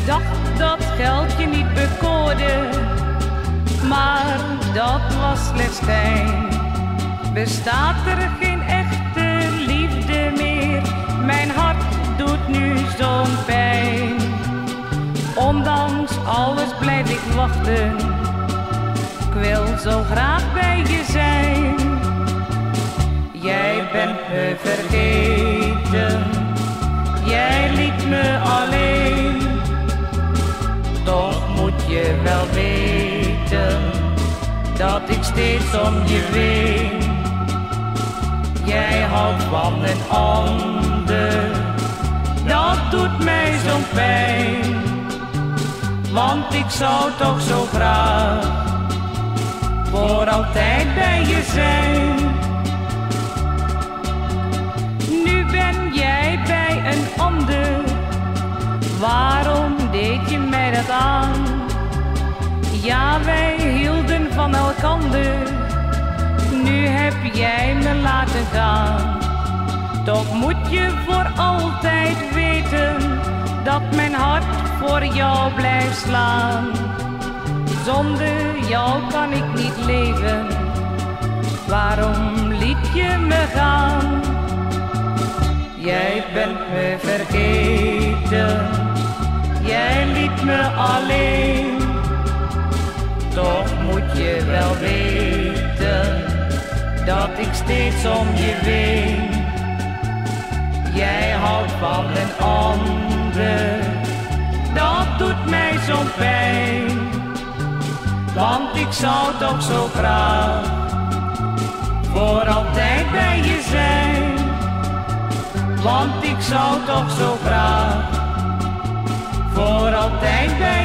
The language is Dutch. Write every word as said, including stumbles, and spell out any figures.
dacht dat geld je niet bekoorde, maar dat was slechts schijn. Bestaat er geen echte liefde meer, mijn hart doet nu zo'n pijn. Ondanks alles blijf ik wachten, ik wil zo graag bij je zijn. Jij bent me vergeten, jij liet me alleen. Toch moet je wel weten, dat ik steeds om je ween. Jij houdt van een ander, dat doet mij zo'n pijn. Want ik zou toch zo graag voor altijd bij je zijn. Nu ben jij bij een ander, waarom deed je mij dat aan? Ja, wij hielden van elkander, nu heb jij me laten gaan. Toch moet je voor altijd weten, dat mijn hart voor jou blijft slaan. Zonder jou kan ik niet leven, waarom liet je me gaan? Jij bent me vergeten, jij liet me alleen. Toch moet je wel weten, dat ik steeds om je ween. Jij houdt van een ander, dat doet mij zo'n pijn. Want ik zou toch zo graag voor altijd bij je zijn. Want ik zou toch zo graag voor altijd bij